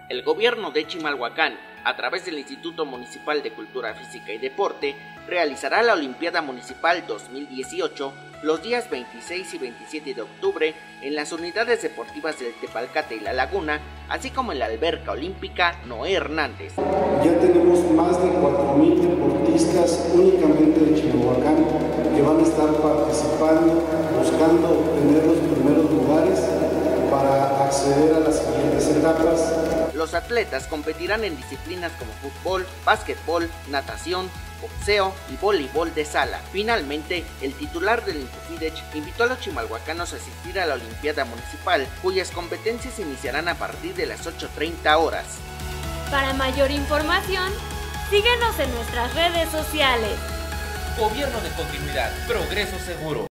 El gobierno de Chimalhuacán, a través del Instituto Municipal de Cultura Física y Deporte, realizará la Olimpiada Municipal 2018 los días 26 y 27 de octubre en las unidades deportivas del Tepalcate y La Laguna, así como en la alberca olímpica Noé Hernández. Ya tenemos más de 4,000 deportistas únicamente de Chimalhuacán que van a estar participando, buscando obtener los primeros lugares para acceder a las siguientes etapas. Los atletas competirán en disciplinas como fútbol, básquetbol, natación, boxeo y voleibol de sala. Finalmente, el titular del Infofidech invitó a los chimalhuacanos a asistir a la Olimpiada Municipal, cuyas competencias iniciarán a partir de las 8:30 horas. Para mayor información, síguenos en nuestras redes sociales. Gobierno de continuidad, progreso seguro.